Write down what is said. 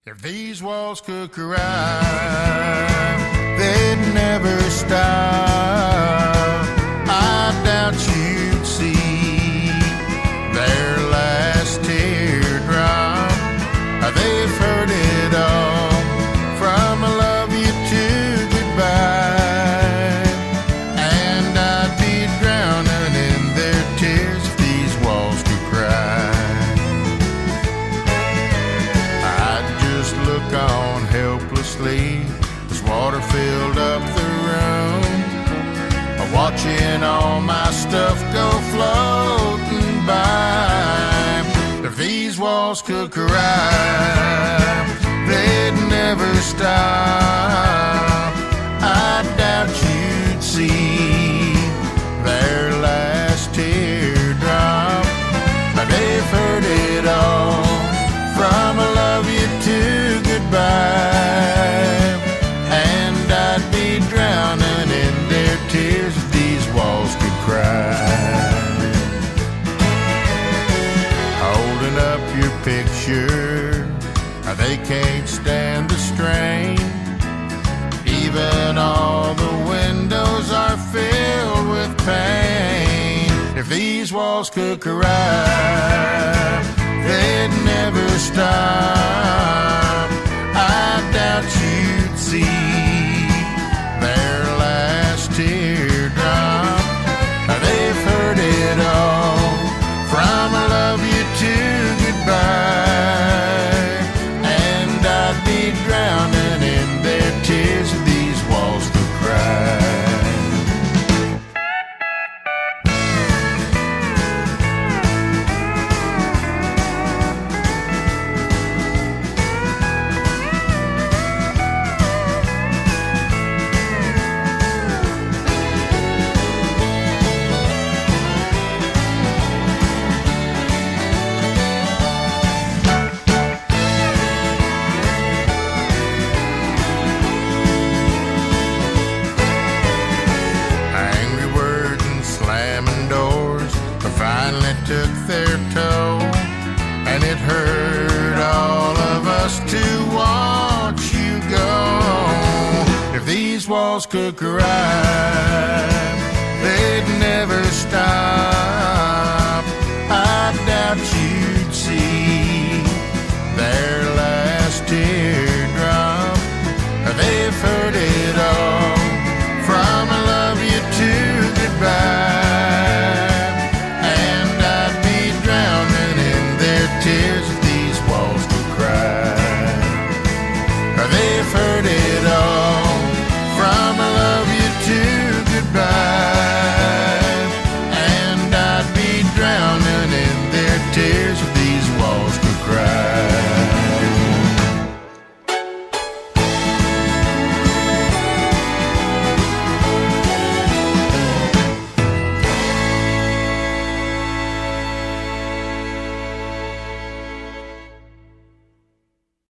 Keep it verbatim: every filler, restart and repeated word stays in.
If these walls could cry, they'd never stop. I doubt you'd see their last teardrop. They've heard it all, from I love you to goodbye. And I'd be drowning in their tears if these walls could cry. Look on helplessly as water filled up the room, watching all my stuff go floating by. If these walls could cry, they'd never stop. I doubt you'd see their last teardrop. They've heard it all, from I love you to goodbye. And I'd be drowning in their tears if these walls could cry. Holding up your picture, they can't stand the strain. Even all the windows are filled with pain. If these walls could cry, they'd never stop. I doubt you'd see their last teardrop. They've heard it all, from I love you to goodbye. And I'd be drowning in their tears if these walls could cry. Took their toll, and it hurt all of us to watch you go. If these walls could cry, they'd never stop. I doubt you